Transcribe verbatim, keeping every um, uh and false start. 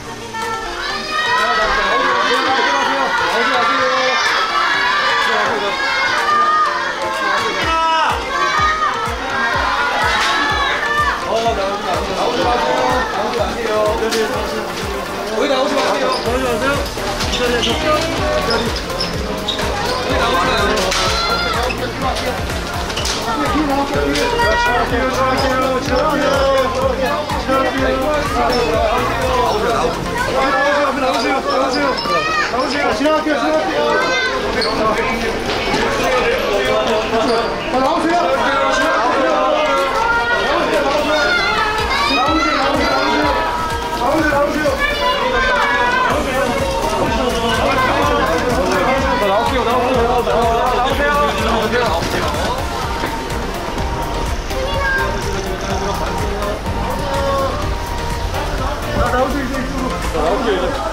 거기 나오지 마세요. 나오지 마세요. 이 자리에서. 이 자리. 거기 나오지 마요. 뒤에 나올게요. 뒤에. 지나갈게요. 지나갈게요. 지나갈게요. 지나갈게요. 나오세요. 나오세요. 나오세요. 지나갈게요. 지나갈게요. 나오세요. 나오세요, 나오세요, 나오세요. 자, 나오세요, 이제 이쪽으로. 나오세요, 이제.